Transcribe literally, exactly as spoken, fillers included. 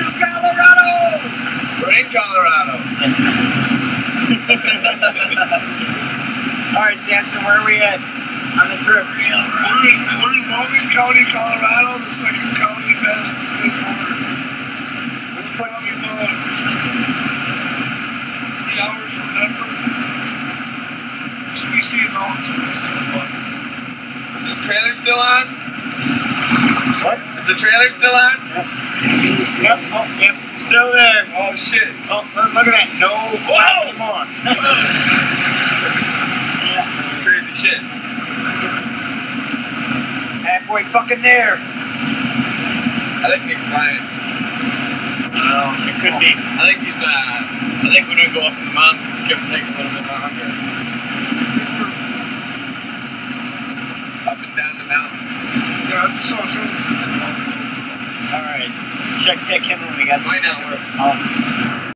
Colorado! We're in Colorado. Alright, Samson, where are we at on the trip? We're in, we're in Logan County, Colorado, the second county past the state border. Which puts Probably about three hours from Denver. So we see it all, so we see it all. Is this trailer still on? What? Is the trailer still on? Yep. Yep. Oh, yep. Still there. Oh shit. Oh, look at that. No. Whoa! More. Yeah. Crazy shit. Halfway fucking there. I think Nick's lying. Oh, it could be. I think he's, uh, I think when we go up in the mountains, it's gonna take a little bit longer. Up and down the mountain. Yeah, I saw trailers. Alright. Check that camera when we got Might not work. some.